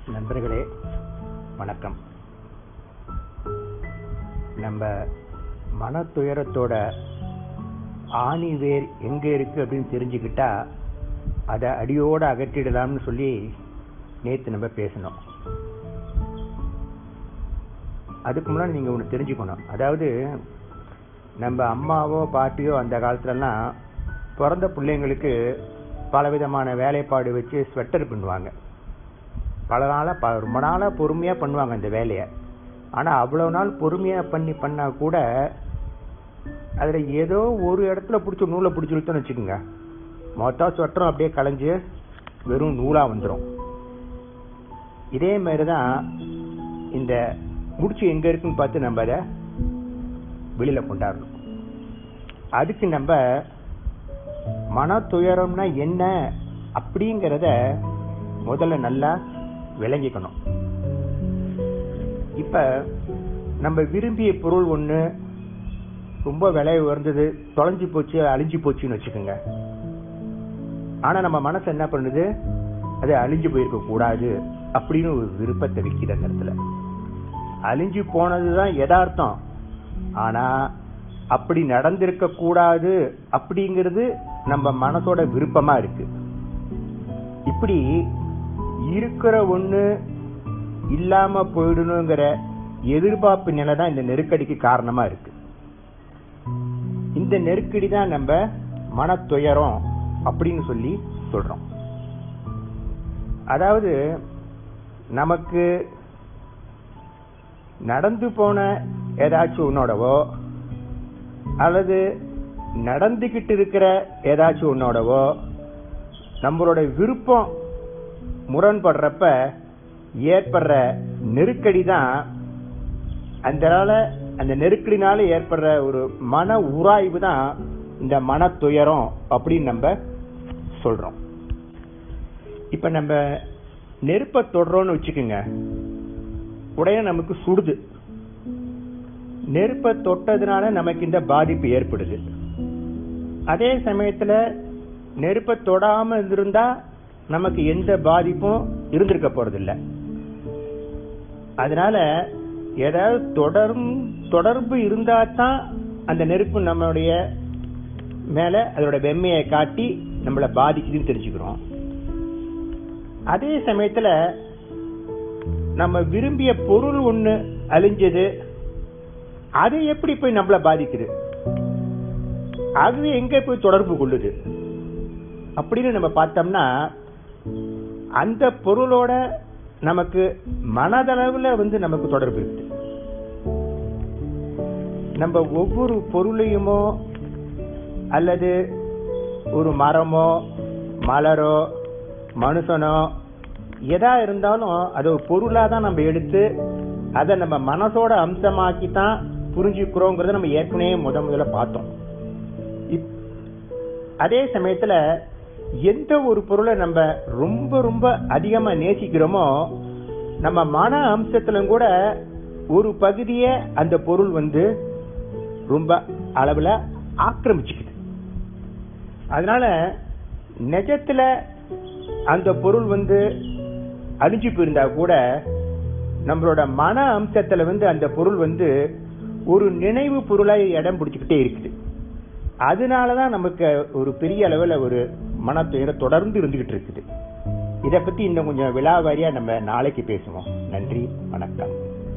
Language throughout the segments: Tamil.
நண்பர்களே வணக்கம். நம்ம மன துயரத்தோட ஆணி வேர் எங்க இருக்கு அப்படின்னு தெரிஞ்சுக்கிட்டா அதை அடியோட அகற்றிடலாம்னு சொல்லி நேற்று நம்ம பேசணும். அதுக்கு முன்னாடி நீங்க ஒன்று தெரிஞ்சுக்கணும். அதாவது நம்ம அம்மாவோ பாட்டியோ அந்த காலத்துலலாம் பிறந்த பிள்ளைங்களுக்கு பலவிதமான வேலைப்பாடு வச்சு ஸ்வெட்டர் பண்ணுவாங்க. ரொம்ப நாளாக பொறுமையாக பண்ணுவாங்க அந்த வேலையை. ஆனால் அவ்வளோ நாள் பொறுமையாக பண்ணால் கூட அதில் ஏதோ ஒரு இடத்துல பிடிச்ச நூலை பிடிச்சி இழுத்தோன்னு வச்சுக்கோங்க, மொத்தம் ஸ்வெட்டரும் அப்படியே களைஞ்சு வெறும் நூலாக வந்துடும். இதே மாதிரி தான் இந்த முடிச்சு எங்கே இருக்குன்னு பார்த்து நம்ம அதை வெளியில் கொண்டாடணும். அதுக்கு நம்ம மன துயரம்னா என்ன அப்படிங்கிறத முதல்ல நல்லா விளங்கிக்கணும். இப்ப நம்ம விரும்பிய பொருள் ஒண்ணு ரொம்ப விலை உயர்ந்தது, தொலைஞ்சு போச்சு, அழிஞ்சு போச்சுன்னு வச்சுக்கோங்க. ஆனா நம்ம மனசு என்ன பண்ணுது, அது அழிஞ்சு போயிருக்க கூடாது அப்படின்னு ஒரு விருப்பத்தை வைக்கிற நேரத்துல அழிஞ்சு போனதுதான் யதார்த்தம். ஆனா அப்படி நடந்திருக்க கூடாது அப்படிங்கிறது நம்ம மனசோட விருப்பமா இருக்கு. இப்படி இருக்கிற ஒண்ணு இல்லாம போயிடணுங்கிற எதிர்பார்ப்பு நிலை தான் இந்த நெருக்கடிக்கு காரணமா இருக்கு. இந்த நெருக்கடி தான் நம்ம மன துயரம் அப்படின்னு சொல்லி சொல்றோம். அதாவது நமக்கு நடந்து போன ஏதாச்சும் ஒன்னோடவோ அல்லது நடந்துகிட்டு இருக்கிற ஏதாச்சும் ஒன்னோடவோ நம்மளோட விருப்பம் முரண்படுறப்ப ஏற்படுற நெருக்கடி தான் அந்த நெருக்கடினால ஏற்படுற ஒரு மன உராய்வு தான் இந்த மன துயரம் அப்படின்னு நம்ம சொல்றோம். இப்ப நம்ம நெருப்பை தொடுறோம்னு வச்சுக்கோங்க, உடனே நமக்கு சுடுது. நெருப்பை தொட்டதுனால நமக்கு இந்த பாதிப்பு ஏற்படுது. அதே சமயத்துல நெருப்பை தொடாம இருந்திருந்தா நமக்கு எந்த பாதிப்பும் இருந்திருக்க போறதில்லை. அதனால ஏதாவது தொடர்பு இருந்தா தான் அந்த நெருப்பு நம்மளுடைய மேல அதோட வெம்மையை காட்டி நம்மளை பாதிக்குதுன்னு தெரிஞ்சுக்கிறோம். அதே சமயத்துல நம்ம விரும்பிய பொருள் ஒண்ணு அழிஞ்சது, அது எப்படி போய் நம்மளை பாதிக்குது, அது எங்க போய் தொடர்பு கொள்ளுது அப்படின்னு நம்ம பார்த்தோம்னா அந்த பொருளோட நமக்கு மனதளவுல நமக்கு தொடர்பு இருக்கு. நம்ம ஒவ்வொரு பொருளையுமோ அல்லது ஒரு மரமோ மலரோ மனுஷனோ எதா இருந்தாலும் அது ஒரு பொருளா தான் நம்ம எடுத்து அதை நம்ம மனசோட அம்சமாக்கி தான் புரிஞ்சுக்கிறோங்கிறத நம்ம ஏற்கனவே முதல்ல பார்த்தோம். அதே சமயத்துல எந்த ஒரு பொருளை நம்ம ரொம்ப ரொம்ப அதிகமா நேசிக்கிறோமோ நம்ம மன அம்சத்துல கூட ஒரு பகுதியை அந்த பொருள் ரொம்ப அளவுல ஆக்கிரமிச்சுக்குது. அதனால நிஜத்துல அந்த பொருள் அழிஞ்சு போயிருந்தா கூட நம்மளோட மன அம்சத்துல அந்த பொருள் ஒரு நினைவு பொருளாய் இடம் பிடிச்சுக்கிட்டே இருக்குது. அதனாலதான் நமக்கு ஒரு பெரிய அளவுல ஒரு மன துயரம் தொடர்ந்து இருந்துகிட்டு இருக்குது. இத பத்தி இன்னும் கொஞ்சம் விலாவாரியா நம்ம நாளைக்கு பேசுவோம். நன்றி, வணக்கம்.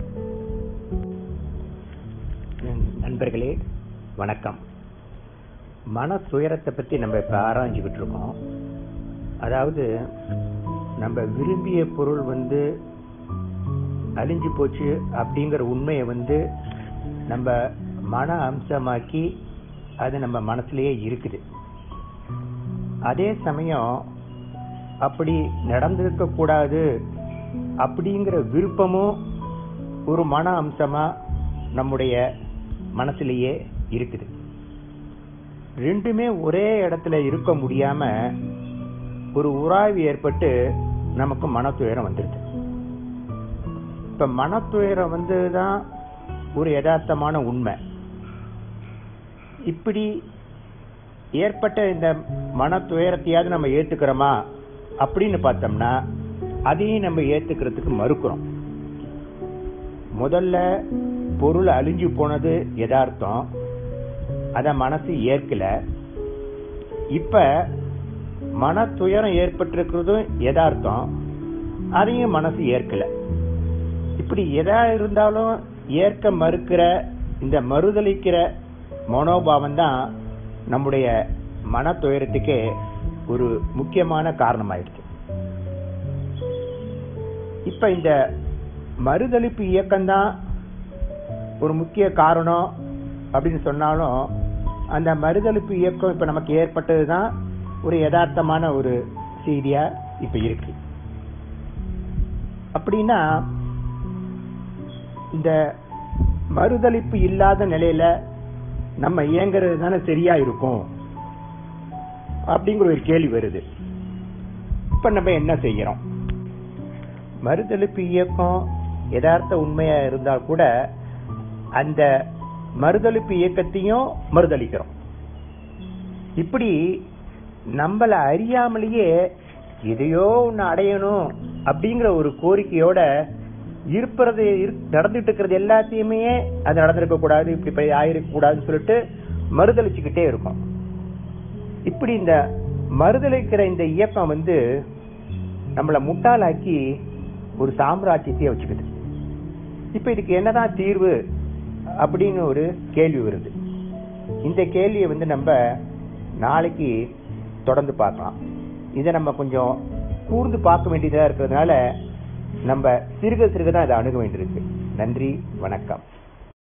நண்பர்களே வணக்கம். மன துயரத்தை பத்தி நம்ம இப்ப ஆராய்ஞ்சுக்கிட்டு இருக்கோம். அதாவது நம்ம விரும்பிய பொருள் அழிஞ்சு போச்சு அப்படிங்கிற உண்மையை நம்ம மன அம்சமாக்கி அது நம்ம மனசுலயே இருக்குது. அதே சமயம் அப்படி நடந்திருக்க கூடாது அப்படிங்கிற விருப்பமும் ஒரு மன அம்சமா நம்முடைய மனசுலயே இருக்குது. ரெண்டுமே ஒரே இடத்துல இருக்க முடியாம ஒரு உராய்வு ஏற்பட்டு நமக்கு மன துயரம் வந்துருது. இப்ப மன துயரம் தான் ஒரு யதார்த்தமான உண்மை. இப்படி ஏற்பட்ட இந்த மன துயரத்தையாவது நம்ம ஏத்துக்கிறோமா அப்படின்னு பார்த்தோம்னா அதையும் நம்ம ஏத்துக்கிறதுக்கு மறுக்கிறோம். முதல்ல பொருள் அழிஞ்சு போனது யதார்த்தம், அத மனசு ஏற்கல. இப்ப மன துயரம் ஏற்பட்டிருக்கிறதும் யதார்த்தம், அதையும் மனசு ஏற்கல. இப்படி எதா இருந்தாலும் ஏற்க மறுக்கிற இந்த மறுதலிக்கிற மனோபாவம் தான் நம்முடைய மன துயரத்துக்கே ஒரு முக்கியமான காரணமாயிடுச்சு. இப்ப இந்த மறுதலிப்பு இயக்கம்தான் ஒரு முக்கிய காரணம் அப்படின்னு சொன்னாலும், அந்த மறுதலிப்பு இயக்கம் இப்ப நமக்கு ஏற்பட்டதுதான் ஒரு யதார்த்தமான ஒரு செய்தியா இப்ப இருக்கு. அப்படின்னா இந்த மறுதலிப்பு இல்லாத நிலையில நம்ம இயங்குறது தானே சரியா இருக்கும் அப்படிங்கிற ஒரு கேள்வி வருது. இப்ப நம்ம என்ன செய்யறோம்? மறுதலிப்பு இயக்கம் யதார்த்த உண்மையா இருந்தால் கூட அந்த மறுதலிப்பு இயக்கத்தையும் மறுதலிக்கிறோம். இப்படி நம்மள அறியாமலேயே எதையோ ஒன்னு அடையணும் அப்படிங்கிற ஒரு கோரிக்கையோட இருப்பது நடந்துட்டு இருக்கிறது எல்லாத்தையுமே அது நடந்திருக்க கூடாது, இப்படி ஆயிருக்க கூடாதுன்னு சொல்லிட்டு மறுதலிச்சுக்கிட்டே இருக்கும். இப்படி இந்த மறுதலிக்கிற இந்த இயக்கம் நம்மள முட்டாளாக்கி ஒரு சாம்ராஜ்யத்தையே வச்சுக்குது. இப்ப இதுக்கு என்னதான் தீர்வு அப்படின்னு ஒரு கேள்வி வருது. இந்த கேள்வியை நம்ம நாளைக்கு தொடர்ந்து பார்க்கலாம். இதை நம்ம கொஞ்சம் கூர்ந்து பார்க்க வேண்டியதா இருக்கிறதுனால நம்ம சிறுக சிறுக தான் இதை அணுக வேண்டியிருக்கு. நன்றி, வணக்கம்.